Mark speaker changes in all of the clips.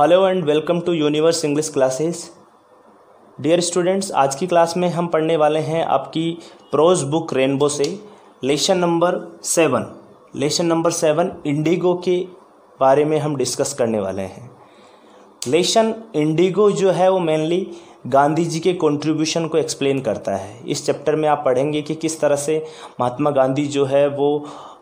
Speaker 1: Hello and welcome to universe English classes. Dear students, आज की class में हम पढ़ने वाले हैं आपकी प्रोज बुक रेनबो से लेसन नंबर 7 इंडिगो के बारे में हम डिस्कस करने वाले हैं। लेसन इंडिगो जो है वो मेनली गांधी जी के कंट्रीब्यूशन को एक्सप्लेन करता है। इस चैप्टर में आप पढ़ेंगे कि किस तरह से महात्मा गांधी जो है वो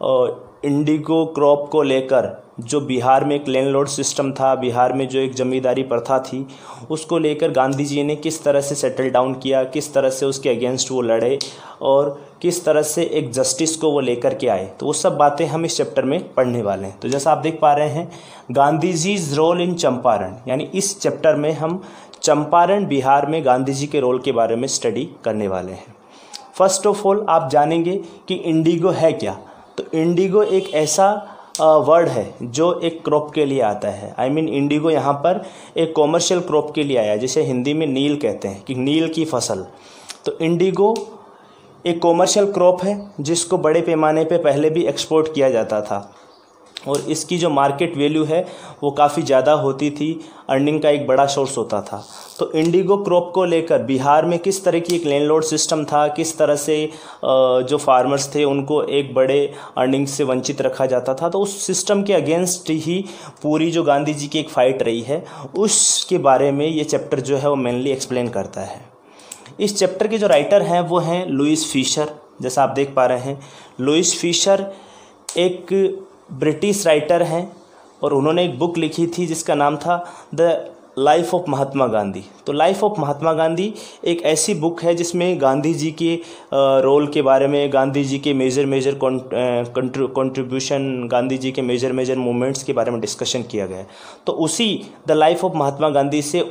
Speaker 1: इंडिगो क्रॉप को लेकर, जो बिहार में एक लैंडलॉर्ड सिस्टम था, बिहार में जो एक जमींदारी प्रथा थी, उसको लेकर गांधी जी ने किस तरह से सेटल डाउन किया, किस तरह से उसके अगेंस्ट वो लड़े और किस तरह से एक जस्टिस को वो लेकर के आए। तो वो सब बातें हम इस चैप्टर में पढ़ने वाले हैं। तो जैसा आप देख पा रहे हैं, गांधी जीज रोल इन चंपारण, यानी इस चैप्टर में हम चंपारण बिहार में गांधी जी के रोल के बारे में स्टडी करने वाले हैं। फर्स्ट ऑफ ऑल आप जानेंगे कि इंडिगो है क्या। तो इंडिगो एक ऐसा वर्ड है जो एक क्रॉप के लिए आता है। इंडिगो यहाँ पर एक कॉमर्शियल क्रॉप के लिए आया है, जिसे हिंदी में नील कहते हैं कि नील की फसल। तो इंडिगो एक कॉमर्शियल क्रॉप है जिसको बड़े पैमाने पे पहले भी एक्सपोर्ट किया जाता था और इसकी जो मार्केट वैल्यू है वो काफ़ी ज़्यादा होती थी, अर्निंग का एक बड़ा सोर्स होता था। तो इंडिगो क्रॉप को लेकर बिहार में किस तरह की एक लैंडलॉर्ड सिस्टम था, किस तरह से जो फार्मर्स थे उनको एक बड़े अर्निंग से वंचित रखा जाता था, तो उस सिस्टम के अगेंस्ट ही पूरी जो गांधी जी की एक फ़ाइट रही है उसके बारे में ये चैप्टर जो है वो मेनली एक्सप्लेन करता है। इस चैप्टर के जो राइटर हैं वो हैं लुईस फिशर। जैसा आप देख पा रहे हैं, लुईस फिशर एक ब्रिटिश राइटर हैं और उन्होंने एक बुक लिखी थी जिसका नाम था the life of Mahatma Gandhi. तो लाइफ ऑफ महात्मा गांधी एक ऐसी बुक है जिसमें गांधी जी के रोल के बारे में, गांधी जी के मेजर कंट्रीब्यूशन, गांधी जी के मेजर मूवमेंट्स के बारे में डिस्कशन किया गया है। तो उसी the life of Mahatma Gandhi से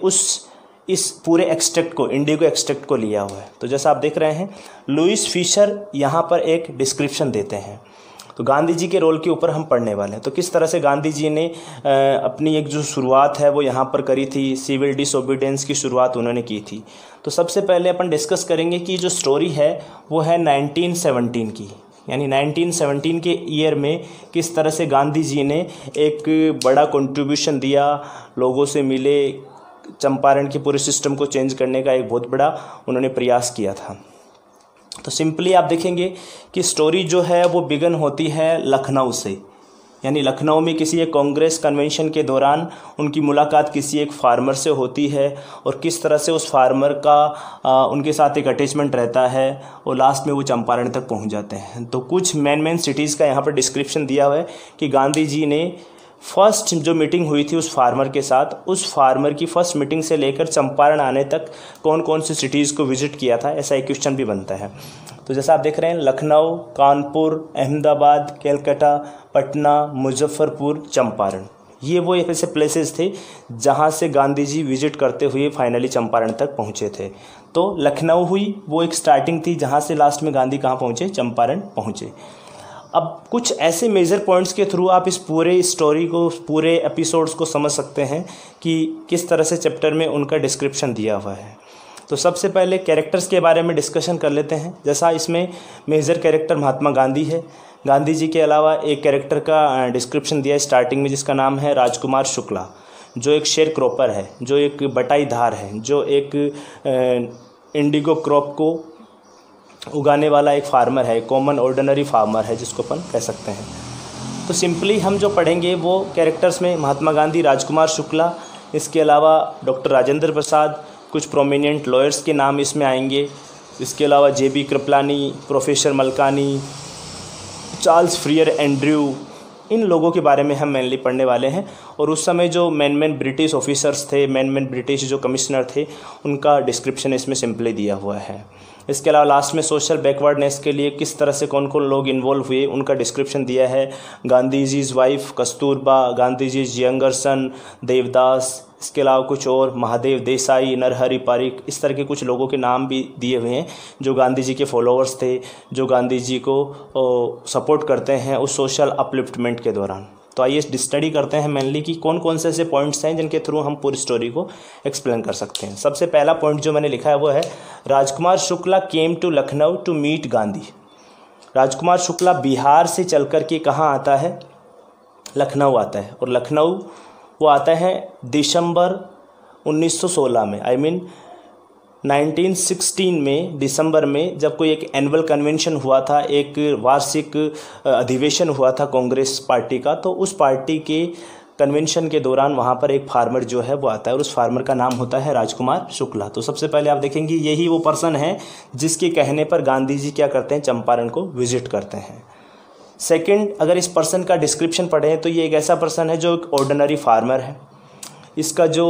Speaker 1: इस पूरे एक्सट्रैक्ट को, इंडिगो एक्सट्रैक्ट को लिया हुआ है। तो जैसा आप देख रहे हैं, लुईस फिशर यहाँ पर एक डिस्क्रिप्शन देते हैं। तो गांधी जी के रोल के ऊपर हम पढ़ने वाले हैं। तो किस तरह से गांधी जी ने अपनी एक जो शुरुआत है वो यहाँ पर करी थी, सिविल डिसोबीडियंस की शुरुआत उन्होंने की थी। तो सबसे पहले अपन डिस्कस करेंगे कि जो स्टोरी है वो है 1917 की, यानी 1917 के ईयर में किस तरह से गांधी जी ने एक बड़ा कंट्रीब्यूशन दिया, लोगों से मिले, चंपारण के पूरे सिस्टम को चेंज करने का एक बहुत बड़ा उन्होंने प्रयास किया था। तो सिंपली आप देखेंगे कि स्टोरी जो है वो बिगन होती है लखनऊ से, यानी लखनऊ में किसी एक कांग्रेस कन्वेंशन के दौरान उनकी मुलाकात किसी एक फार्मर से होती है और किस तरह से उस फार्मर का उनके साथ एक अटैचमेंट रहता है और लास्ट में वो चंपारण तक पहुंच जाते हैं। तो कुछ मेन सिटीज़ का यहाँ पर डिस्क्रिप्शन दिया हुआ है कि गांधी जी ने फर्स्ट जो मीटिंग हुई थी उस फार्मर के साथ, उस फार्मर की फर्स्ट मीटिंग से लेकर चंपारण आने तक कौन कौन सी सिटीज़ को विजिट किया था, ऐसा एक क्वेश्चन भी बनता है। तो जैसा आप देख रहे हैं, लखनऊ, कानपुर, अहमदाबाद, कलकत्ता, पटना, मुजफ्फरपुर, चंपारण, ये वो ऐसे प्लेसेस थे जहाँ से गांधी जी विजिट करते हुए फाइनली चंपारण तक पहुँचे थे। तो लखनऊ हुई वो एक स्टार्टिंग थी जहाँ से लास्ट में गांधी कहाँ पहुँचे, चंपारण पहुँचे। अब कुछ ऐसे मेजर पॉइंट्स के थ्रू आप इस पूरे स्टोरी को, पूरे एपिसोड्स को समझ सकते हैं कि किस तरह से चैप्टर में उनका डिस्क्रिप्शन दिया हुआ है। तो सबसे पहले कैरेक्टर्स के बारे में डिस्कशन कर लेते हैं। जैसा इसमें मेजर कैरेक्टर महात्मा गांधी है। गांधी जी के अलावा एक कैरेक्टर का डिस्क्रिप्शन दिया है स्टार्टिंग में जिसका नाम है राजकुमार शुक्ला, जो एक शेयर क्रॉपर है, जो एक बटाईधार है, जो एक इंडिगो क्रॉप को उगाने वाला एक फार्मर है, कॉमन ऑर्डिनरी फार्मर है जिसको अपन कह सकते हैं। तो सिंपली हम जो पढ़ेंगे वो कैरेक्टर्स में महात्मा गांधी, राजकुमार शुक्ला, इसके अलावा डॉक्टर राजेंद्र प्रसाद, कुछ प्रोमिनेंट लॉयर्स के नाम इसमें आएंगे, इसके अलावा JB Kripalani, professor Malkani, Charles Freer Andrew, इन लोगों के बारे में हम मेनली पढ़ने वाले हैं। और उस समय जो मेन ब्रिटिश ऑफिसर्स थे, मेन ब्रिटिश जो कमिश्नर थे, उनका डिस्क्रिप्शन इसमें सिंपली दिया हुआ है। इसके अलावा लास्ट में सोशल बैकवर्डनेस के लिए किस तरह से कौन कौन लोग इन्वॉल्व हुए उनका डिस्क्रिप्शन दिया है। Gandhi ji's wife Kasturba, Gandhi ji's younger son Devdas, इसके अलावा कुछ और महादेव देसाई, नरहरि पारिक, इस तरह के कुछ लोगों के नाम भी दिए हुए हैं जो गांधी जी के फॉलोअर्स थे, जो गांधी जी को सपोर्ट करते हैं उस सोशल अपलिफ्टमेंट के दौरान। तो आइए स्टडी करते हैं मेनली कि कौन कौन से ऐसे पॉइंट्स हैं जिनके थ्रू हम पूरी स्टोरी को एक्सप्लेन कर सकते हैं। सबसे पहला पॉइंट जो मैंने लिखा है वो है Rajkumar Shukla came to Lucknow to meet Gandhi. Rajkumar Shukla Bihar से चल कर के कहाँ आता है, लखनऊ आता है। और लखनऊ वो आता है दिसंबर 1916 में, आई मीन 1916 में दिसंबर में, जब कोई एक एनुअल कन्वेंशन हुआ था, एक वार्षिक अधिवेशन हुआ था कांग्रेस पार्टी का। तो उस पार्टी के कन्वेंशन के दौरान वहाँ पर एक फार्मर जो है वो आता है और उस फार्मर का नाम होता है राजकुमार शुक्ला। तो सबसे पहले आप देखेंगे यही वो पर्सन है जिसके कहने पर गांधी जी क्या करते हैं, चंपारण को विजिट करते हैं। सेकंड, अगर इस पर्सन का डिस्क्रिप्शन पढ़ें तो ये एक ऐसा पर्सन है जो एक ऑर्डिनरी फार्मर है। इसका जो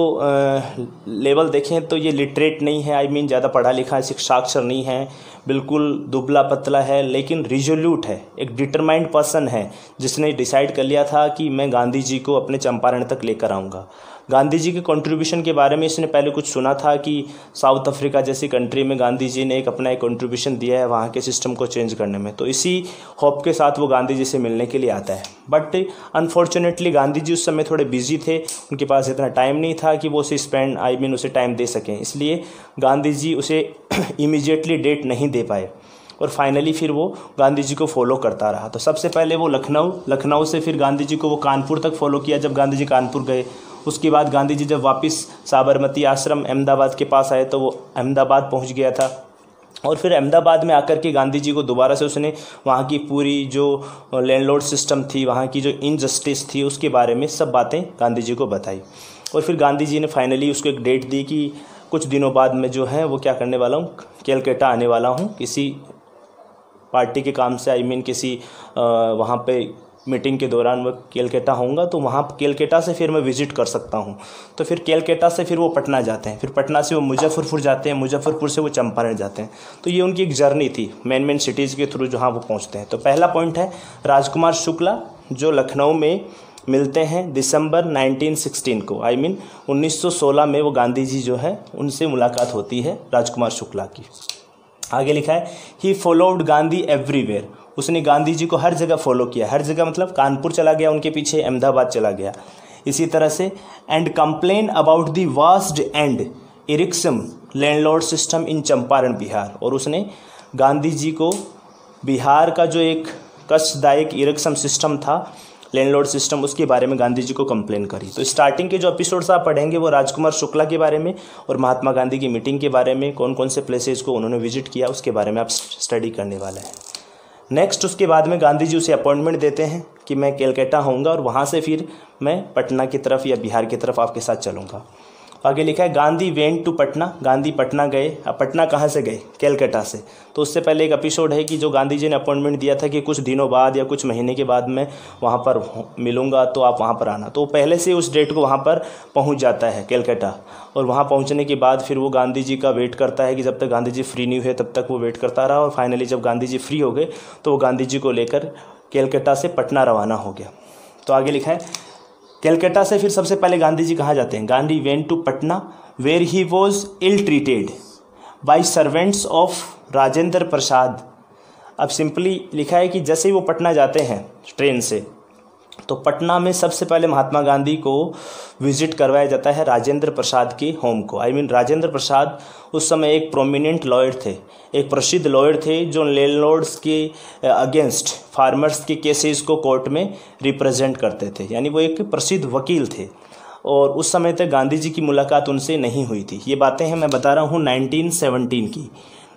Speaker 1: लेवल देखें तो ये लिटरेट नहीं है, आई मीन ज़्यादा पढ़ा लिखा साक्षर नहीं है, बिल्कुल दुबला पतला है, लेकिन रिजोल्यूट है, एक डिटरमाइंड पर्सन है जिसने डिसाइड कर लिया था कि मैं गांधी जी को अपने चंपारण तक लेकर आऊँगा। गांधी जी के कंट्रीब्यूशन के बारे में इसने पहले कुछ सुना था कि साउथ अफ्रीका जैसी कंट्री में गांधी जी ने अपना एक कंट्रीब्यूशन दिया है वहाँ के सिस्टम को चेंज करने में। तो इसी होप के साथ वो गांधी जी से मिलने के लिए आता है। बट अनफॉर्चुनेटली गांधी जी उस समय थोड़े बिजी थे, उनके पास इतना टाइम नहीं था कि वो उसे टाइम दे सकें, इसलिए गांधी जी उसे इमीडिएटली डेट नहीं दे पाए और फाइनली फिर वो गांधी जी को फॉलो करता रहा। तो सबसे पहले वो लखनऊ से फिर गांधी जी को वो कानपुर तक फॉलो किया जब गांधी जी कानपुर गए। उसके बाद गांधी जी जब वापस साबरमती आश्रम अहमदाबाद के पास आए तो वो अहमदाबाद पहुंच गया था और फिर अहमदाबाद में आकर के गांधी जी को दोबारा से उसने वहाँ की पूरी जो लैंडलॉर्ड सिस्टम थी, वहाँ की जो इनजस्टिस थी, उसके बारे में सब बातें गांधी जी को बताई। और फिर गांधी जी ने फाइनली उसको एक डेट दी कि कुछ दिनों बाद मैं जो है वो क्या करने वाला हूँ, कैलकाटा आने वाला हूँ किसी पार्टी के काम से, आई मीन किसी वहाँ पे मीटिंग के दौरान मैं कैलकाटा होऊंगा, तो वहाँ कैलकाटा से फिर मैं विज़िट कर सकता हूँ। तो फिर कैलकाटा से फिर वो पटना जाते हैं, फिर पटना से वो मुजफ्फरपुर जाते हैं, मुजफ्फरपुर से वो चंपारण जाते हैं। तो ये उनकी एक जर्नी थी मेन सिटीज़ के थ्रू जहाँ वो पहुँचते हैं। तो पहला पॉइंट है राजकुमार शुक्ला जो लखनऊ में मिलते हैं दिसंबर 1916 को, आई मीन 1916 में वो गांधी जी जो है उनसे मुलाकात होती है राजकुमार शुक्ला की। आगे लिखा है ही फॉलोड गांधी एवरीवेयर, उसने गांधी जी को हर जगह फॉलो किया। हर जगह मतलब कानपुर चला गया उनके पीछे, अहमदाबाद चला गया, इसी तरह से। And complain about the vast and irksome landlord system in Champaran Bihar, और उसने गांधी जी को बिहार का जो एक कष्टदायक इरिक्सम सिस्टम था, लैंडलॉर्ड सिस्टम, उसके बारे में गांधी जी को कंप्लेन करी। तो स्टार्टिंग के जो एपिसोड्स आप पढ़ेंगे वो राजकुमार शुक्ला के बारे में और महात्मा गांधी की मीटिंग के बारे में, कौन कौन से प्लेसेस को उन्होंने विजिट किया उसके बारे में आप स्टडी करने वाले हैं। नेक्स्ट उसके बाद में गांधी जी उसे अपॉइंटमेंट देते हैं कि मैं कैलकाटा होऊंगा और वहाँ से फिर मैं पटना की तरफ या बिहार की तरफ आपके साथ चलूँगा। आगे लिखा है गांधी वेंट टू पटना, गांधी पटना गए। अब पटना कहाँ से गए, कैलकाटा से। तो उससे पहले एक एपिसोड है कि जो गांधी जी ने अपॉइंटमेंट दिया था कि कुछ दिनों बाद या कुछ महीने के बाद मैं वहाँ पर मिलूँगा तो आप वहाँ पर आना। तो पहले से उस डेट को वहाँ पर पहुँच जाता है कैलकाटा, और वहाँ पहुँचने के बाद फिर वो गांधी जी का वेट करता है कि जब तक गांधी जी फ्री नहीं हुए तब तक वो वेट करता रहा, और फाइनली जब गांधी जी फ्री हो गए तो वो गांधी जी को लेकर कैलकाटा से पटना रवाना हो गया। तो आगे लिखा है कैलकाटा से फिर सबसे पहले गांधी जी कहाँ जाते हैं, Gandhi went to Patna where he was ill treated by servants of Rajendra Prasad. अब सिंपली लिखा है कि जैसे ही वो पटना जाते हैं ट्रेन से, तो पटना में सबसे पहले महात्मा गांधी को विजिट करवाया जाता है राजेंद्र प्रसाद के होम को। आई मीन राजेंद्र प्रसाद उस समय एक प्रोमिनेंट लॉयर थे, एक प्रसिद्ध लॉयर थे जो लैंडलॉर्ड्स के अगेंस्ट फार्मर्स के केसेस को कोर्ट में रिप्रेजेंट करते थे, यानी वो एक प्रसिद्ध वकील थे। और उस समय तक गांधी जी की मुलाकात उनसे नहीं हुई थी। ये बातें हैं मैं बता रहा हूँ 1917 की।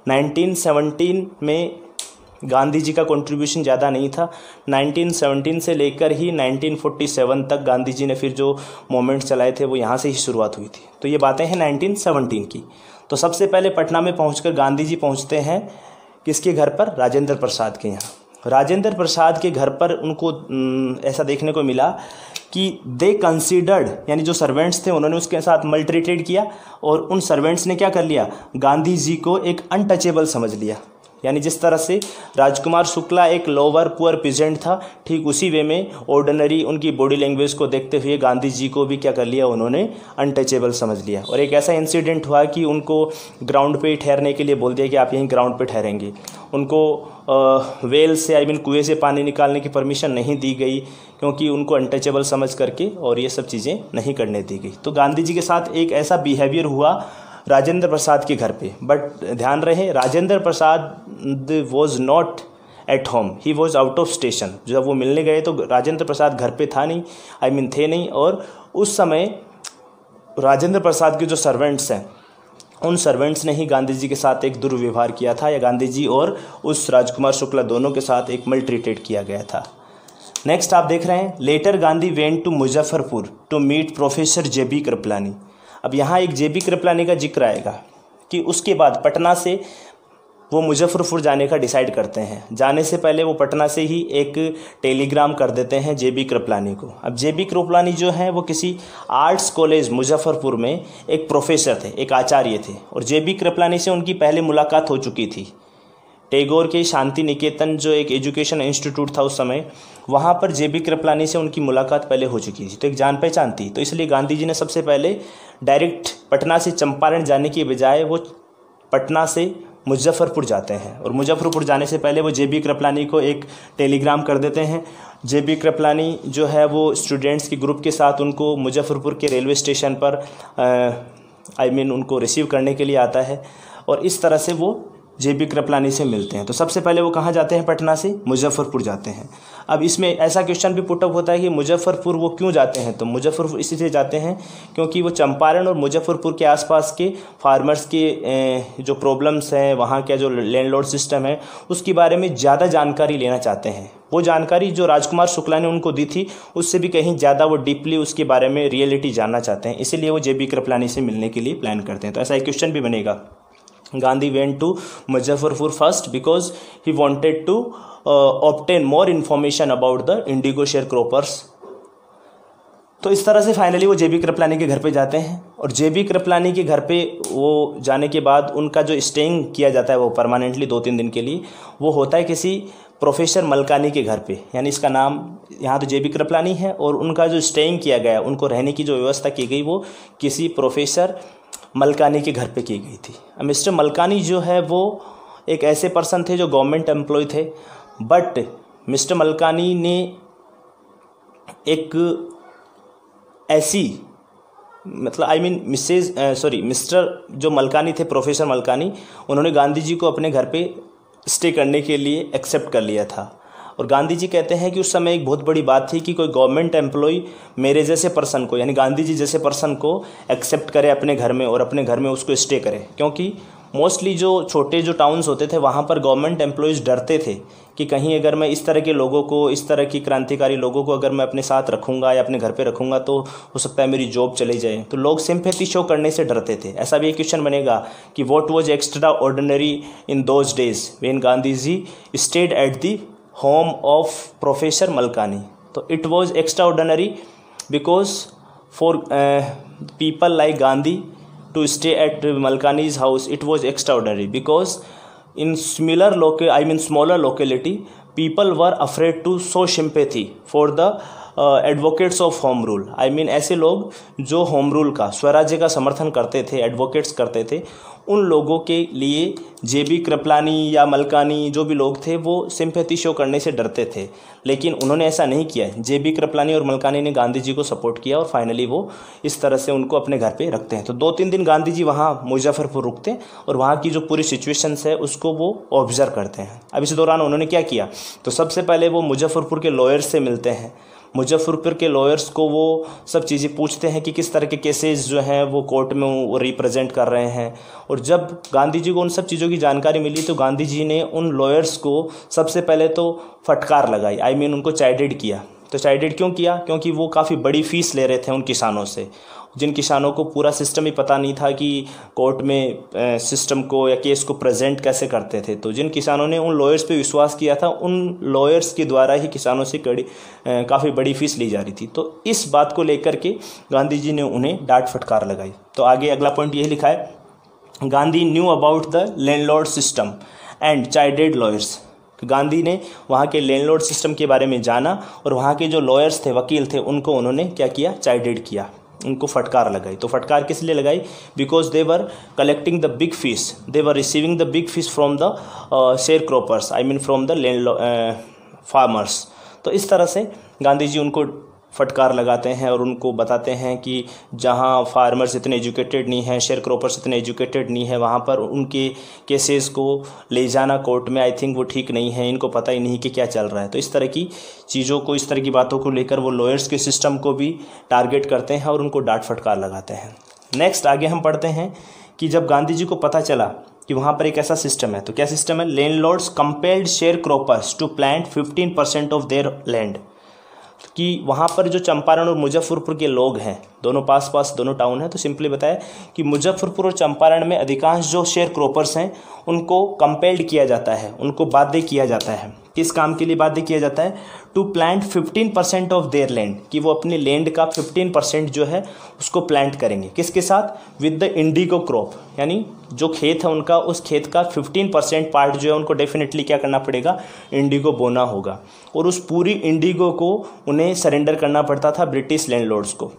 Speaker 1: 1917 में गांधी जी का कंट्रीब्यूशन ज़्यादा नहीं था। 1917 से लेकर ही 1947 तक गांधी जी ने फिर जो मोमेंट्स चलाए थे वो यहाँ से ही शुरुआत हुई थी। तो ये बातें हैं 1917 की। तो सबसे पहले पटना में पहुंचकर गांधी जी पहुंचते हैं किसके घर पर, राजेंद्र प्रसाद के यहाँ। राजेंद्र प्रसाद के घर पर उनको ऐसा देखने को मिला कि दे कंसीडर्ड, यानी जो सर्वेंट्स थे उन्होंने उसके साथ मल्ट्रीटेड किया, और उन सर्वेंट्स ने क्या कर लिया, गांधी जी को एक अनटचेबल समझ लिया। यानी जिस तरह से राजकुमार शुक्ला एक लोअर पुअर पीजेंट था, ठीक उसी वे में ऑर्डिनरी उनकी बॉडी लैंग्वेज को देखते हुए गांधी जी को भी क्या कर लिया, उन्होंने अनटचेबल समझ लिया। और एक ऐसा इंसिडेंट हुआ कि उनको ग्राउंड पे ठहरने के लिए बोल दिया कि आप यहीं ग्राउंड पे ठहरेंगे। उनको वेल से, आई मीन कुएं से पानी निकालने की परमिशन नहीं दी गई, क्योंकि उनको अनटचेबल समझ करके और ये सब चीज़ें नहीं करने दी गई। तो गांधी जी के साथ एक ऐसा बिहेवियर हुआ राजेंद्र प्रसाद के घर पे। बट ध्यान रहे, Rajendra Prasad was not at home, he was out of station. जब वो मिलने गए तो राजेंद्र प्रसाद घर पे था नहीं, थे नहीं, और उस समय राजेंद्र प्रसाद के जो सर्वेंट्स हैं, उन सर्वेंट्स ने ही गांधी जी के साथ एक दुर्व्यवहार किया था, या गांधी जी और उस राजकुमार शुक्ला दोनों के साथ एक मल ट्रीटेड किया गया था। नेक्स्ट आप देख रहे हैं, later Gandhi went to Muzaffarpur to meet professor J B. Kripalani. अब यहाँ एक जे.बी. कृपलानी का जिक्र आएगा कि उसके बाद पटना से वो मुजफ्फरपुर जाने का डिसाइड करते हैं। जाने से पहले वो पटना से ही एक टेलीग्राम कर देते हैं जे.बी. कृपलानी को। अब जे.बी. कृपलानी जो हैं वो किसी आर्ट्स कॉलेज मुजफ्फरपुर में एक प्रोफेसर थे, एक आचार्य थे, और जे.बी. कृपलानी से उनकी पहले मुलाकात हो चुकी थी। टैगोर के शांति निकेतन जो एक एजुकेशन इंस्टीट्यूट था उस समय, वहाँ पर जे.बी. कृपलानी से उनकी मुलाकात पहले हो चुकी थी, तो एक जान पहचान थी। तो इसलिए गांधी जी ने सबसे पहले डायरेक्ट पटना से चंपारण जाने की बजाय वो पटना से मुजफ्फरपुर जाते हैं, और मुजफ्फरपुर जाने से पहले वो जे.बी. कृपलानी को एक टेलीग्राम कर देते हैं। जे.बी. कृपलानी जो है वो स्टूडेंट्स के ग्रुप के साथ उनको मुजफ्फरपुर के रेलवे स्टेशन पर उनको रिसीव करने के लिए आता है, और इस तरह से वो जे.बी. कृपलानी से मिलते हैं। तो सबसे पहले वो कहाँ जाते हैं? पटना से मुजफ्फरपुर जाते हैं। अब इसमें ऐसा क्वेश्चन भी पुटअप होता है कि मुजफ्फरपुर वो क्यों जाते हैं? तो मुजफ्फरपुर इसलिए जाते हैं क्योंकि वो चंपारण और मुजफ्फरपुर के आसपास के फार्मर्स के जो प्रॉब्लम्स हैं, वहाँ का जो लैंडलॉर्ड सिस्टम है, उसके बारे में ज़्यादा जानकारी लेना चाहते हैं। वो जानकारी जो राजकुमार शुक्ला ने उनको दी थी, उससे भी कहीं ज़्यादा वो डीपली उसके बारे में रियलिटी जानना चाहते हैं, इसीलिए वो जे.बी. कृपलानी से मिलने के लिए प्लान करते हैं। तो ऐसा एक क्वेश्चन भी बनेगा। Gandhi went to Muzaffarpur first because he wanted to obtain more information about the indigo sharecroppers। तो इस तरह से फाइनली वो जे.बी. कृपलानी के घर पे जाते हैं, और जे.बी. कृपलानी के घर पे वो जाने के बाद उनका जो स्टेइंग किया जाता है वो परमानेंटली 2-3 दिन के लिए, वो होता है किसी प्रोफेसर मलकानी के घर पे। यानी इसका नाम यहाँ तो जे.बी. कृपलानी है, और उनका जो स्टेइंग किया गया, उनको रहने की जो व्यवस्था की गई, वो किसी प्रोफेसर मलकानी के घर पे की गई थी। अब मिस्टर मलकानी जो है वो एक ऐसे पर्सन थे जो गवर्नमेंट एम्प्लॉय थे, बट मिस्टर मलकानी ने एक ऐसी मिस्टर जो मलकानी थे, प्रोफेसर मलकानी, उन्होंने गांधी जी को अपने घर पे स्टे करने के लिए एक्सेप्ट कर लिया था। और गांधी जी कहते हैं कि उस समय एक बहुत बड़ी बात थी कि कोई गवर्नमेंट एम्प्लॉय मेरे जैसे पर्सन को, यानी गांधी जी जैसे पर्सन को एक्सेप्ट करे अपने घर में, और अपने घर में उसको स्टे करे। क्योंकि मोस्टली जो छोटे जो टाउन्स होते थे, वहाँ पर गवर्नमेंट एम्प्लॉयज़ डरते थे कि कहीं अगर मैं इस तरह के लोगों को, इस तरह की क्रांतिकारी लोगों को अगर मैं अपने साथ रखूँगा या अपने घर पे रखूँगा, तो हो सकता है मेरी जॉब चली जाए। तो लोग सिंपैथी शो करने से डरते थे। ऐसा भी एक क्वेश्चन बनेगा कि what was extraordinary in those days when Gandhi ji stayed at the home of professor Malkani. तो it was extraordinary because for people like Gandhi to stay at Malkani's house, it was extraordinary because in smaller locality, people were afraid to show sympathy for the advocates of home rule. ऐसे लोग जो home rule का, स्वराज्य का समर्थन करते थे, advocates करते थे, उन लोगों के लिए जे.बी. कृपलानी या मलकानी जो भी लोग थे वो सिंपैथी शो करने से डरते थे। लेकिन उन्होंने ऐसा नहीं किया। जे.बी. कृपलानी और मलकानी ने गांधी जी को सपोर्ट किया, और फाइनली वो इस तरह से उनको अपने घर पे रखते हैं। तो 2-3 दिन गांधी जी वहाँ मुजफ्फरपुर रुकते हैं, और वहाँ की जो पूरी सिचुएशंस है उसको वो ऑब्जर्व करते हैं। अब इस दौरान उन्होंने क्या किया? तो सबसे पहले वो मुजफ्फरपुर के लॉयर्स से मिलते हैं। मुजफ्फरपुर के लॉयर्स को वो सब चीज़ें पूछते हैं कि किस तरह के केसेस जो हैं वो कोर्ट में वो रिप्रेजेंट कर रहे हैं। और जब गांधी जी को उन सब चीज़ों की जानकारी मिली, तो गांधी जी ने उन लॉयर्स को सबसे पहले तो फटकार लगाई, उनको चाइडेड किया। तो चाइडेड क्यों किया? क्योंकि वो काफ़ी बड़ी फ़ीस ले रहे थे उन किसानों से, जिन किसानों को पूरा सिस्टम ही पता नहीं था कि कोर्ट में सिस्टम को या केस को प्रेजेंट कैसे करते थे। तो जिन किसानों ने उन लॉयर्स पे विश्वास किया था, उन लॉयर्स के द्वारा ही किसानों से काफ़ी बड़ी फीस ली जा रही थी। तो इस बात को लेकर के गांधी जी ने उन्हें डांट फटकार लगाई। तो आगे अगला पॉइंट यही लिखा है, Gandhi knew about the landlord system and chided lawyers. Gandhi ने वहाँ के लैंडलॉर्ड सिस्टम के बारे में जाना, और वहाँ के जो लॉयर्स थे, वकील थे, उनको उन्होंने क्या किया? चाइडेड किया, उनको फटकार लगाई। तो फटकार किस लिए लगाई? Because they were collecting the big fees, they were receiving the big fees from the share croppers, from the land farmers. तो इस तरह से गांधी जी उनको फटकार लगाते हैं और उनको बताते हैं कि जहां फार्मर्स इतने एजुकेटेड नहीं हैं, शेयर क्रॉपर्स इतने एजुकेटेड नहीं है, वहां पर उनके केसेस को ले जाना कोर्ट में आई थिंक वो ठीक नहीं है, इनको पता ही नहीं कि क्या चल रहा है। तो इस तरह की चीज़ों को, इस तरह की बातों को लेकर वो लॉयर्स के सिस्टम को भी टारगेट करते हैं और उनको डांट फटकार लगाते हैं। नेक्स्ट आगे हम पढ़ते हैं कि जब गांधी जी को पता चला कि वहाँ पर एक ऐसा सिस्टम है, तो क्या सिस्टम है, landlords compelled share croppers to plant 15% of their land, कि वहाँ पर जो चंपारण और मुजफ्फरपुर के लोग हैं, दोनों पास पास दोनों टाउन हैं, तो सिंपली बताया कि मुजफ्फरपुर और चंपारण में अधिकांश जो शेयर क्रॉपर्स हैं उनको कंपेल्ड किया जाता है, उनको बाध्य किया जाता है। किस काम के लिए बाध्य किया जाता है, to plant 15% of their land, कि वो अपने लैंड का 15% जो है उसको प्लांट करेंगे। किसके साथ, विद द इंडिगो क्रॉप, यानी जो खेत है उनका, उस खेत का 15% पार्ट जो है उनको डेफिनेटली क्या करना पड़ेगा, इंडिगो बोना होगा, और उस पूरी इंडिगो को उन्हें सरेंडर करना पड़ता था ब्रिटिश लैंडलॉर्ड्स को।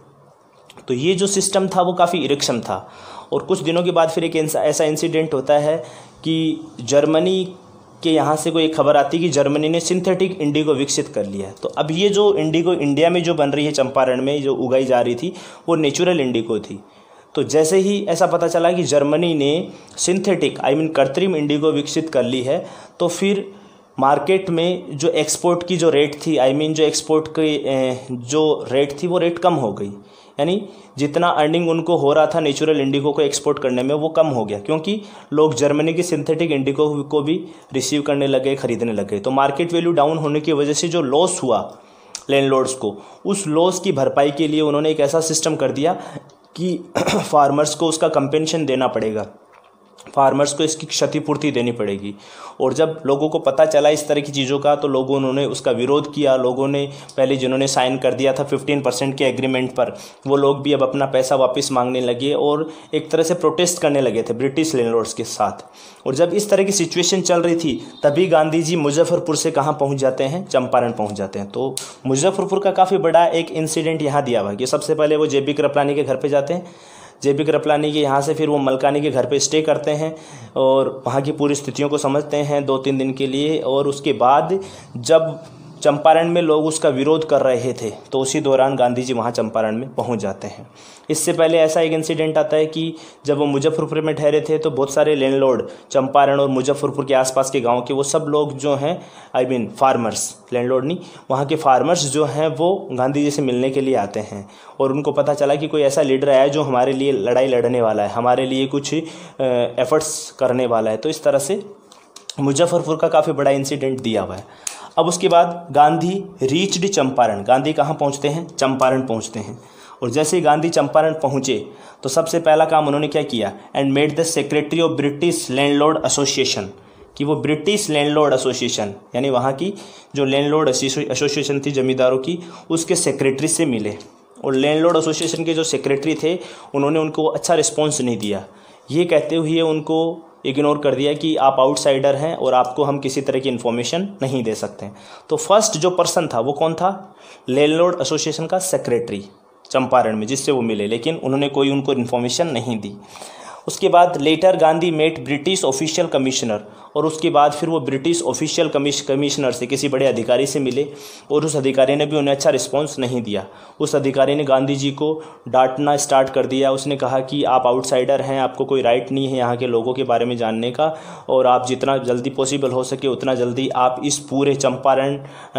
Speaker 1: तो ये जो सिस्टम था वो काफ़ी इरेक्शन था। और कुछ दिनों के बाद फिर एक ऐसा इंसिडेंट होता है कि जर्मनी के यहाँ से कोई एक खबर आती है कि जर्मनी ने सिंथेटिक इंडिगो विकसित कर लिया है। तो अब ये जो इंडिगो इंडिया में जो बन रही है, चंपारण में जो उगाई जा रही थी, वो नेचुरल इंडिगो थी। तो जैसे ही ऐसा पता चला कि जर्मनी ने सिंथेटिक कृत्रिम इंडिगो विकसित कर ली है, तो फिर मार्केट में जो एक्सपोर्ट की जो रेट थी, जो एक्सपोर्ट की जो रेट थी वो रेट कम हो गई। यानी जितना अर्निंग उनको हो रहा था नेचुरल इंडिगो को एक्सपोर्ट करने में, वो कम हो गया, क्योंकि लोग जर्मनी की सिंथेटिक इंडिगो को भी रिसीव करने लगे, खरीदने लगे। तो मार्केट वैल्यू डाउन होने की वजह से जो लॉस हुआ लैंडलॉर्ड्स को, उस लॉस की भरपाई के लिए उन्होंने एक ऐसा सिस्टम कर दिया कि फार्मर्स को उसका कंपेंसेशन देना पड़ेगा, फार्मर्स को इसकी क्षतिपूर्ति देनी पड़ेगी। और जब लोगों को पता चला इस तरह की चीज़ों का, तो लोगों ने उसका विरोध किया। लोगों ने पहले जिन्होंने साइन कर दिया था 15% के एग्रीमेंट पर, वो लोग भी अब अपना पैसा वापस मांगने लगे और एक तरह से प्रोटेस्ट करने लगे थे ब्रिटिश लैंडलॉर्ड्स के साथ। और जब इस तरह की सिचुएशन चल रही थी, तभी गांधी जी मुजफ्फरपुर से कहाँ पहुँच जाते हैं, चंपारण पहुँच जाते हैं। तो मुजफ्फरपुर का काफ़ी बड़ा एक इंसिडेंट यहाँ दिया हुआ है कि सबसे पहले वो JB कृपलानी के घर पर जाते हैं। JB कृपलानी के यहाँ से फिर वो मलकानी के घर पे स्टे करते हैं और वहाँ की पूरी स्थितियों को समझते हैं 2-3 दिन के लिए। और उसके बाद जब चंपारण में लोग उसका विरोध कर रहे थे, तो उसी दौरान गांधी जी वहाँ चंपारण में पहुँच जाते हैं। इससे पहले ऐसा एक इंसिडेंट आता है कि जब वो मुजफ्फरपुर में ठहरे थे, तो बहुत सारे लैंडलॉर्ड चंपारण और मुजफ्फरपुर के आसपास के गांव के वो सब लोग जो हैं फार्मर्स, लैंडलॉर्ड नहीं, वहाँ के फार्मर्स जो हैं वो गांधी जी से मिलने के लिए आते हैं। और उनको पता चला कि कोई ऐसा लीडर आया जो हमारे लिए लड़ाई लड़ने वाला है, हमारे लिए कुछ एफर्ट्स करने वाला है। तो इस तरह से मुजफ्फरपुर का काफ़ी बड़ा इंसिडेंट दिया हुआ है। अब उसके बाद गांधी रीच्ड चंपारण, गांधी कहाँ पहुँचते हैं, चंपारण पहुँचते हैं। और जैसे ही गांधी चंपारण पहुँचे, तो सबसे पहला काम उन्होंने क्या किया, and made the secretary of British landlord association, कि वो ब्रिटिश लैंडलॉर्ड एसोसिएशन यानी वहाँ की जो लैंडलॉर्ड एसोसिएशन थी जमींदारों की, उसके सेक्रेटरी से मिले। और लैंडलॉर्ड एसोसिएशन के जो सेक्रेटरी थे, उन्होंने उनको अच्छा रिस्पॉन्स नहीं दिया, ये कहते हुए उनको इग्नोर कर दिया कि आप आउटसाइडर हैं और आपको हम किसी तरह की इन्फॉर्मेशन नहीं दे सकते। तो फर्स्ट जो पर्सन था वो कौन था, लैंडलॉर्ड एसोसिएशन का सेक्रेटरी चंपारण में, जिससे वो मिले, लेकिन उन्होंने कोई उनको इन्फॉर्मेशन नहीं दी। उसके बाद later Gandhi met British official commissioner, और उसके बाद फिर वो ब्रिटिश ऑफिशियल कमिश्नर से, किसी बड़े अधिकारी से मिले, और उस अधिकारी ने भी उन्हें अच्छा रिस्पांस नहीं दिया। उस अधिकारी ने गांधी जी को डांटना स्टार्ट कर दिया। उसने कहा कि आप आउटसाइडर हैं, आपको कोई राइट नहीं है यहाँ के लोगों के बारे में जानने का, और आप जितना जल्दी पॉसिबल हो सके उतना जल्दी आप इस पूरे चंपारण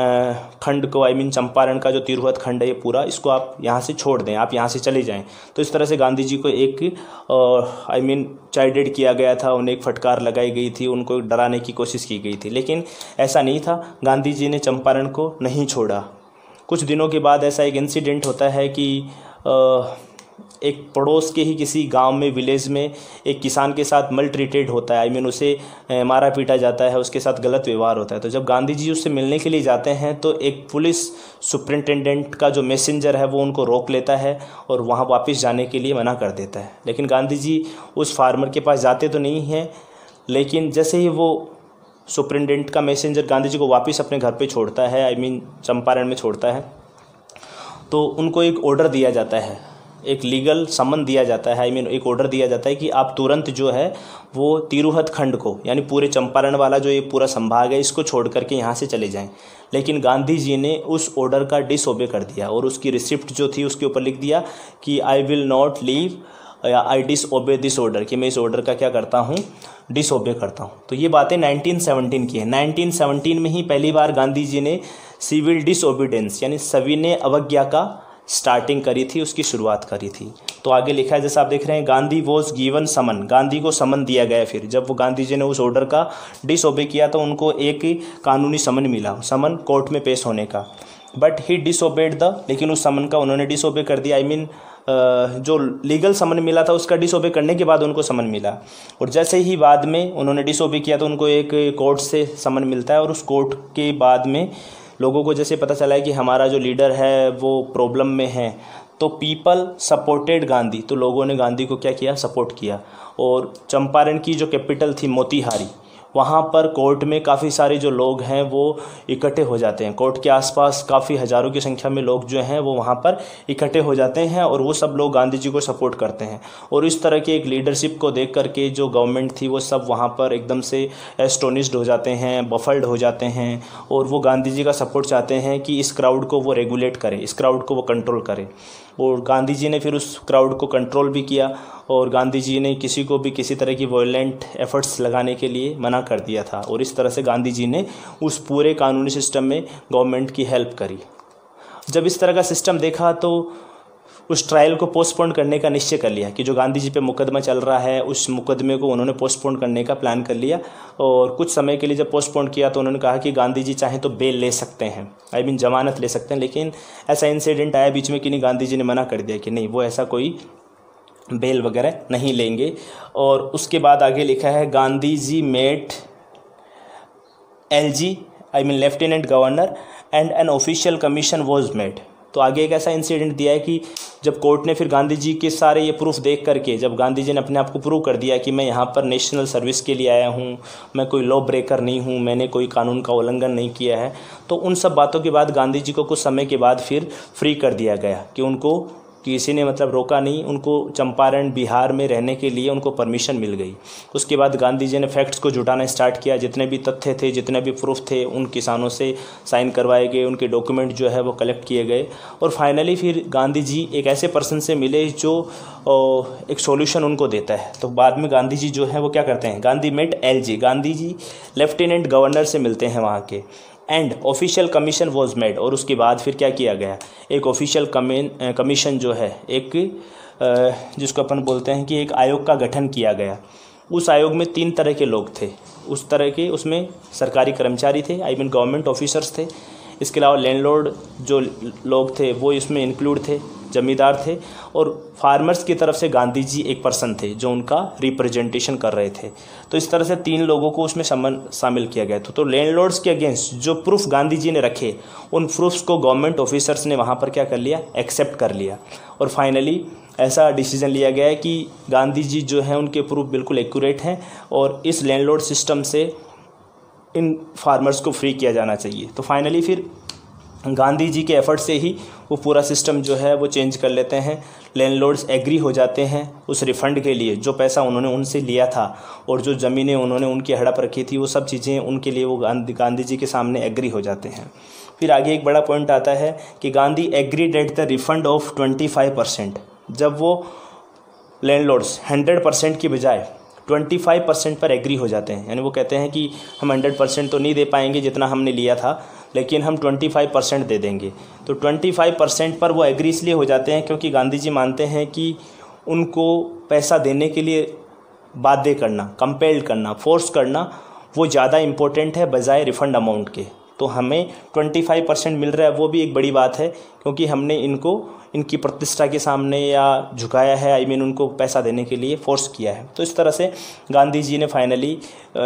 Speaker 1: खंड को, चंपारण का जो तिरहुत खंड है ये पूरा, इसको आप यहाँ से छोड़ दें, आप यहाँ से चले जाएँ। तो इस तरह से गांधी जी को एक चाइल्डेड किया गया था, उन्हें एक फटकार लगाई गई थी, उनको डराने की कोशिश की गई थी, लेकिन ऐसा नहीं था। गांधी जी ने चंपारण को नहीं छोड़ा। कुछ दिनों के बाद ऐसा एक इंसिडेंट होता है कि एक पड़ोस के ही किसी गांव में, विलेज में एक किसान के साथ मल ट्रीटेड होता है, उसे मारा पीटा जाता है, उसके साथ गलत व्यवहार होता है। तो जब गांधी जी उससे मिलने के लिए जाते हैं, तो एक पुलिस सुपरिटेंडेंट का जो मैसेंजर है वो उनको रोक लेता है और वहां वापस जाने के लिए मना कर देता है। लेकिन गांधी जी उस फार्मर के पास जाते तो नहीं हैं, लेकिन जैसे ही वो सुपरिटेंडेंट का मैसेंजर गांधी जी को वापस अपने घर पे छोड़ता है, चंपारण में छोड़ता है, तो उनको एक ऑर्डर दिया जाता है एक लीगल समन दिया जाता है, आई मीन एक ऑर्डर दिया जाता है कि आप तुरंत जो है वो तिरुहत खंड को, यानी पूरे चंपारण वाला जो ये पूरा संभाग है इसको छोड़ करके यहाँ से चले जाएं। लेकिन गांधी जी ने उस ऑर्डर का डिसओबे कर दिया और उसकी रिसिप्ट जो थी उसके ऊपर लिख दिया कि आई विल नॉट लीव या आई डिसओबे दिस ऑर्डर, कि मैं इस ऑर्डर का क्या करता हूँ, डिसओबे करता हूँ। तो ये बातें 1917 की है। 1917 में ही पहली बार गांधी जी ने सिविल डिसओबीडेंस यानी सविनय अवज्ञा का स्टार्टिंग करी थी, उसकी शुरुआत करी थी। तो आगे लिखा है जैसा आप देख रहे हैं, Gandhi was given summon, Gandhi को समन दिया गया। फिर जब वो गांधी जी ने उस ऑर्डर का डिसओबे किया तो उनको एक कानूनी समन मिला, समन कोर्ट में पेश होने का। बट ही डिसओबेड लेकिन उस समन का उन्होंने डिसओबे कर दिया, आई मीन जो लीगल समन मिला था उसका डिसओबे करने के बाद उनको समन मिला। और जैसे ही बाद में उन्होंने डिसओबे किया तो उनको एक कोर्ट से समन मिलता है, और उस कोर्ट के बाद में लोगों को जैसे पता चला है कि हमारा जो लीडर है वो प्रॉब्लम में है, तो पीपल सपोर्टेड गांधी, तो लोगों ने गांधी को क्या किया, सपोर्ट किया। और चंपारण की जो कैपिटल थी मोतीहारी, वहाँ पर कोर्ट में काफ़ी सारे जो लोग हैं वो इकट्ठे हो जाते हैं। कोर्ट के आसपास काफ़ी हज़ारों की संख्या में लोग जो हैं वो वहाँ पर इकट्ठे हो जाते हैं और वो सब लोग गांधी जी को सपोर्ट करते हैं। और इस तरह की एक लीडरशिप को देख करके जो गवर्नमेंट थी वो सब वहाँ पर एकदम से एस्टोनिश्ड हो जाते हैं, बफल्ड हो जाते हैं, और वो गांधी जी का सपोर्ट चाहते हैं कि इस क्राउड को वो रेगुलेट करे, इस क्राउड को वो कंट्रोल करे। और गांधी जी ने फिर उस क्राउड को कंट्रोल भी किया, और गांधी जी ने किसी को भी किसी तरह की वॉयलेंट एफर्ट्स लगाने के लिए मना कर दिया था। और इस तरह से गांधी जी ने उस पूरे कानूनी सिस्टम में गवर्नमेंट की हेल्प करी। जब इस तरह का सिस्टम देखा तो उस ट्रायल को पोस्टपोन करने का निश्चय कर लिया कि जो गांधी जी पे मुकदमा चल रहा है उस मुकदमे को उन्होंने पोस्टपोन करने का प्लान कर लिया। और कुछ समय के लिए जब पोस्टपोन किया तो उन्होंने कहा कि गांधी जी चाहें तो बेल ले सकते हैं, आई मीन जमानत ले सकते हैं। लेकिन ऐसा इंसिडेंट आया बीच में कि नहीं, गांधी जी ने मना कर दिया कि नहीं, वो ऐसा कोई बेल वगैरह नहीं लेंगे। और उसके बाद आगे लिखा है, Gandhi ji met LG, I mean lieutenant governor, and an official commission was made. तो आगे एक ऐसा इंसिडेंट दिया है कि जब कोर्ट ने फिर गांधी जी के सारे ये प्रूफ देख करके, जब गांधी जी ने अपने आप को प्रूव कर दिया कि मैं यहाँ पर नेशनल सर्विस के लिए आया हूँ, मैं कोई लॉ ब्रेकर नहीं हूँ, मैंने कोई कानून का उल्लंघन नहीं किया है, तो उन सब बातों के बाद गांधी जी को कुछ समय के बाद फिर फ्री कर दिया गया कि उनको किसी ने मतलब रोका नहीं, उनको चंपारण बिहार में रहने के लिए उनको परमिशन मिल गई। उसके बाद गांधी जी ने फैक्ट्स को जुटाना स्टार्ट किया, जितने भी तथ्य थे, जितने भी प्रूफ थे, उन किसानों से साइन करवाए गए, उनके डॉक्यूमेंट जो है वो कलेक्ट किए गए। और फाइनली फिर गांधी जी एक ऐसे पर्सन से मिले जो एक सॉल्यूशन उनको देता है। तो बाद में गांधी जी जो है वो क्या करते हैं, Gandhi met LG, Gandhi ji lieutenant governor से मिलते हैं वहाँ के, and official commission was made. और उसके बाद फिर क्या किया गया, एक ऑफिशियल कमीशन जो है, एक जिसको अपन बोलते हैं कि एक आयोग का गठन किया गया। उस आयोग में 3 तरह के लोग थे, उस तरह के उसमें सरकारी कर्मचारी थे, आई मीन गवर्नमेंट ऑफिसर्स थे। इसके अलावा लैंडलॉर्ड जो लोग थे वो इसमें इंक्लूड थे, जमींदार थे। और फार्मर्स की तरफ से गांधी जी एक पर्सन थे जो उनका रिप्रेजेंटेशन कर रहे थे। तो इस तरह से 3 लोगों को उसमें शामिल किया गया था। तो लैंडलॉर्ड्स के अगेंस्ट जो प्रूफ गांधी जी ने रखे, उन प्रूफ्स को गवर्नमेंट ऑफिसर्स ने वहाँ पर क्या कर लिया, एक्सेप्ट कर लिया। और फाइनली ऐसा डिसीजन लिया गया है कि गांधी जी जो हैं उनके प्रूफ बिल्कुल एक्यूरेट हैं और इस लैंडलॉर्ड सिस्टम से इन फार्मर्स को फ्री किया जाना चाहिए। तो फाइनली फिर गांधी जी के एफर्ट से ही वो पूरा सिस्टम जो है वो चेंज कर लेते हैं। लैंडलॉर्ड्स एग्री हो जाते हैं उस रिफ़ंड के लिए, जो पैसा उन्होंने उनसे लिया था और जो ज़मीनें उन्होंने उनकी हड़प रखी थी, वो सब चीज़ें उनके लिए वो गांधी जी के सामने एग्री हो जाते हैं। फिर आगे एक बड़ा पॉइंट आता है कि Gandhi agreed at the refund of 25%। जब वो लैंडलॉर्ड्स 100% की बजाय 25% पर एग्री हो जाते हैं, यानी वो कहते हैं कि हम 100% तो नहीं दे पाएंगे जितना हमने लिया था, लेकिन हम 25% दे देंगे। तो 25% पर वो एग्री इसलिए हो जाते हैं क्योंकि गांधी जी मानते हैं कि उनको पैसा देने के लिए बाध्य करना, कंपेल्ड करना, फोर्स करना, वो ज़्यादा इम्पोर्टेंट है बजाय रिफ़ंड अमाउंट के। तो हमें 25% मिल रहा है, वो भी एक बड़ी बात है क्योंकि हमने इनको इनकी प्रतिष्ठा के सामने या झुकाया है, आई मीन उनको पैसा देने के लिए फोर्स किया है। तो इस तरह से गांधी जी ने फाइनली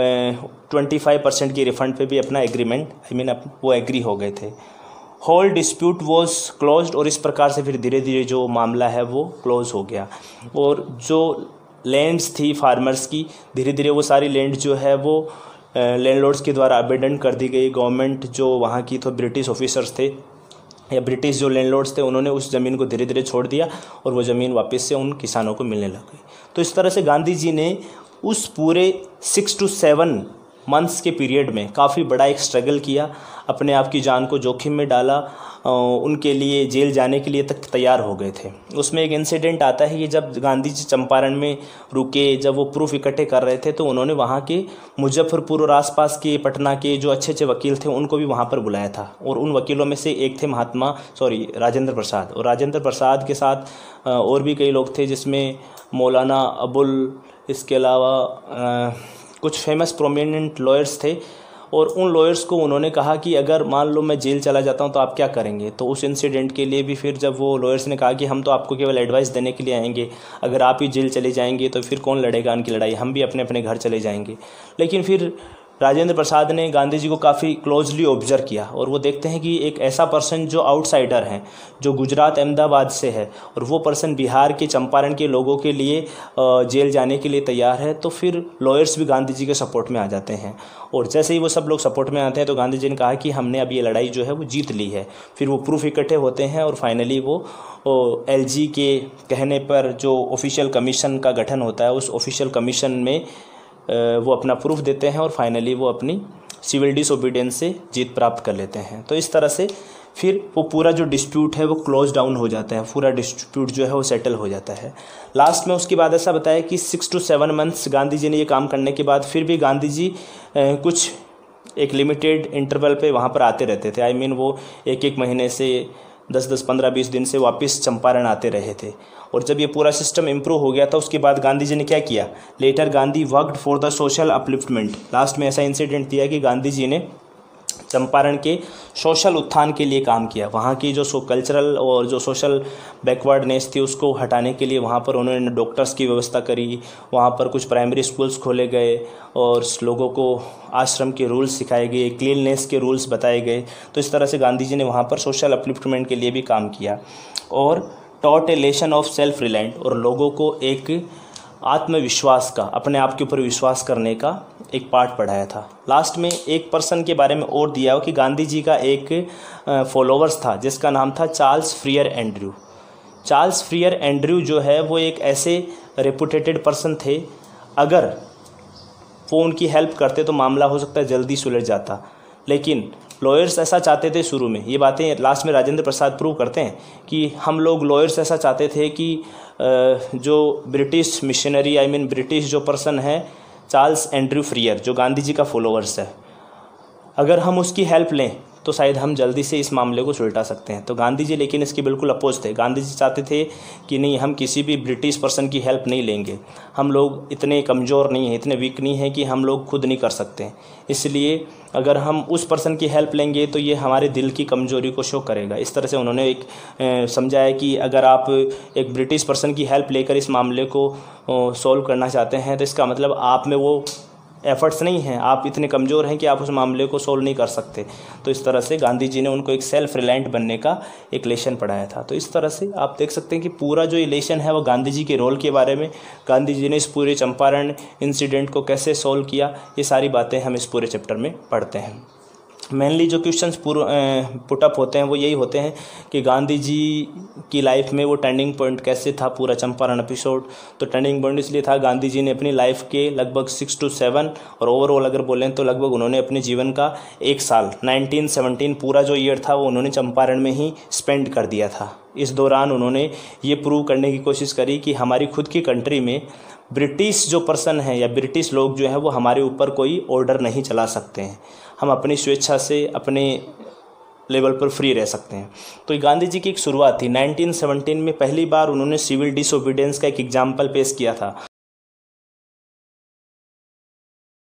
Speaker 1: 25% की रिफ़ंड पे भी अपना एग्रीमेंट, आई मीन वो एग्री हो गए थे। होल डिस्प्यूट वॉज क्लोज्ड, और इस प्रकार से फिर धीरे धीरे जो मामला है वो क्लोज हो गया। और जो लैंड्स थी फार्मर्स की, धीरे धीरे वो सारी लैंड जो है वो लैंडलॉर्ड्स के द्वारा अबेंडन कर दी गई। गवर्नमेंट जो वहाँ की तो ब्रिटिश ऑफिसर्स थे या ब्रिटिश जो लैंडलॉर्ड्स थे उन्होंने उस ज़मीन को धीरे धीरे छोड़ दिया और वो ज़मीन वापस से उन किसानों को मिलने लग गई। तो इस तरह से गांधी जी ने उस पूरे 6 to 7 मंथ्स के पीरियड में काफ़ी बड़ा एक स्ट्रगल किया, अपने आप की जान को जोखिम में डाला, उनके लिए जेल जाने के लिए तक तैयार हो गए थे। उसमें एक इंसिडेंट आता है कि जब गांधी जी चंपारण में रुके, जब वो प्रूफ इकट्ठे कर रहे थे, तो उन्होंने वहाँ के मुजफ्फरपुर और आसपास के पटना के जो अच्छे अच्छे वकील थे उनको भी वहाँ पर बुलाया था, और उन वकीलों में से एक थे राजेंद्र प्रसाद, और राजेंद्र प्रसाद के साथ और भी कई लोग थे, जिसमें मौलाना अबुल, इसके अलावा कुछ फेमस प्रोमिनेंट लॉयर्स थे। और उन लॉयर्स को उन्होंने कहा कि अगर मान लो मैं जेल चला जाता हूं तो आप क्या करेंगे। तो उस इंसिडेंट के लिए भी फिर जब वो लॉयर्स ने कहा कि हम तो आपको केवल एडवाइस देने के लिए आएंगे, अगर आप ही जेल चले जाएंगे तो फिर कौन लड़ेगा उनकी लड़ाई, हम भी अपने अपने घर चले जाएंगे। लेकिन फिर राजेंद्र प्रसाद ने गांधी जी को काफ़ी क्लोजली ऑब्जर्व किया, और वो देखते हैं कि एक ऐसा पर्सन जो आउटसाइडर है, जो गुजरात अहमदाबाद से है, और वो पर्सन बिहार के चंपारण के लोगों के लिए जेल जाने के लिए तैयार है, तो फिर लॉयर्स भी गांधी जी के सपोर्ट में आ जाते हैं। और जैसे ही वो सब लोग सपोर्ट में आते हैं तो गांधी जी ने कहा कि हमने अब ये लड़ाई जो है वो जीत ली है। फिर वो प्रूफ इकट्ठे होते हैं और फाइनली वो LG के कहने पर जो ऑफिशियल कमीशन का गठन होता है, उस ऑफिशियल कमीशन में वो अपना प्रूफ देते हैं और फाइनली वो अपनी सिविल डिसओबीडियंस से जीत प्राप्त कर लेते हैं। तो इस तरह से फिर वो पूरा जो डिस्प्यूट है वो क्लोज डाउन हो जाता है, पूरा डिस्प्यूट जो है वो सेटल हो जाता है। लास्ट में उसके बाद ऐसा बताया कि 6 to 7 मंथ्स गांधी जी ने ये काम करने के बाद फिर भी गांधी जी कुछ एक लिमिटेड इंटरवल पे वहाँ पर आते रहते थे। वो एक महीने से 10-10, 15-20 दिन से वापस चंपारण आते रहे थे। और जब ये पूरा सिस्टम इम्प्रूव हो गया था उसके बाद गांधी जी ने क्या किया, later Gandhi worked for the social upliftment. Last में ऐसा इंसिडेंट दिया कि गांधी जी ने चंपारण के सोशल उत्थान के लिए काम किया। वहाँ की जो कल्चरल और जो सोशल बैकवर्डनेस थी उसको हटाने के लिए वहाँ पर उन्होंने डॉक्टर्स की व्यवस्था करी, वहाँ पर कुछ प्राइमरी स्कूल्स खोले गए और लोगों को आश्रम के रूल्स सिखाए गए, क्लीननेस के रूल्स बताए गए। तो इस तरह से गांधी जी ने वहाँ पर सोशल अपलिफ्टमेंट के लिए भी काम किया। और taught a lesson of self reliant, और लोगों को एक आत्मविश्वास का, अपने आप के ऊपर विश्वास करने का एक पार्ट पढ़ाया था। लास्ट में एक पर्सन के बारे में और दिया हो कि गांधी जी का एक फॉलोवर्स था जिसका नाम था Charles Freer Andrew. Charles Freer Andrew जो है वो एक ऐसे रेपुटेटेड पर्सन थे, अगर वो उनकी हेल्प करते तो मामला हो सकता है जल्दी सुलझ जाता। लेकिन लॉयर्स ऐसा चाहते थे शुरू में, ये बातें लास्ट में राजेंद्र प्रसाद प्रूव करते हैं कि हम लोग लॉयर्स ऐसा चाहते थे कि जो ब्रिटिश मिशनरी ब्रिटिश जो पर्सन है चार्ल्स एंड्रयू फ्रियर, जो गांधी जी का फॉलोअर्स है, अगर हम उसकी हेल्प लें तो शायद हम जल्दी से इस मामले को सुलझा सकते हैं। तो गांधी जी लेकिन इसके बिल्कुल अपोज थे। गांधी जी चाहते थे कि नहीं, हम किसी भी ब्रिटिश पर्सन की हेल्प नहीं लेंगे, हम लोग इतने कमज़ोर नहीं हैं, इतने वीक नहीं हैं कि हम लोग खुद नहीं कर सकते, इसलिए अगर हम उस पर्सन की हेल्प लेंगे तो ये हमारे दिल की कमज़ोरी को शो करेगा। इस तरह से उन्होंने एक समझाया कि अगर आप एक ब्रिटिश पर्सन की हेल्प लेकर इस मामले को सॉल्व करना चाहते हैं तो इसका मतलब आप में वो एफर्ट्स नहीं हैं, आप इतने कमज़ोर हैं कि आप उस मामले को सोल्व नहीं कर सकते। तो इस तरह से गांधी जी ने उनको एक सेल्फ रिलायंट बनने का एक लेसन पढ़ाया था। तो इस तरह से आप देख सकते हैं कि पूरा जो ये लेसन है वो गांधी जी के रोल के बारे में, गांधी जी ने इस पूरे चंपारण इंसिडेंट को कैसे सोल्व किया, ये सारी बातें हम इस पूरे चैप्टर में पढ़ते हैं। मेनली जो क्वेश्चंस पुटअप होते हैं वो यही होते हैं कि गांधी जी की लाइफ में वो टर्निंग पॉइंट कैसे था पूरा चंपारण एपिसोड। तो टर्निंग पॉइंट इसलिए था, गांधी जी ने अपनी लाइफ के लगभग 6 to 7 और ओवरऑल अगर बोलें तो लगभग उन्होंने अपने जीवन का 1 साल 1917 पूरा जो ईयर था वो उन्होंने चंपारण में ही स्पेंड कर दिया था। इस दौरान उन्होंने ये प्रूव करने की कोशिश करी कि हमारी खुद की कंट्री में ब्रिटिश जो पर्सन है या ब्रिटिश लोग जो है वो हमारे ऊपर कोई ऑर्डर नहीं चला सकते हैं, हम अपनी स्वेच्छा से अपने लेवल पर फ्री रह सकते हैं। तो ये गांधी जी की एक शुरुआत थी। 1917 में पहली बार उन्होंने सिविल डिसओबीडियंस का एक एग्जाम्पल पेश किया था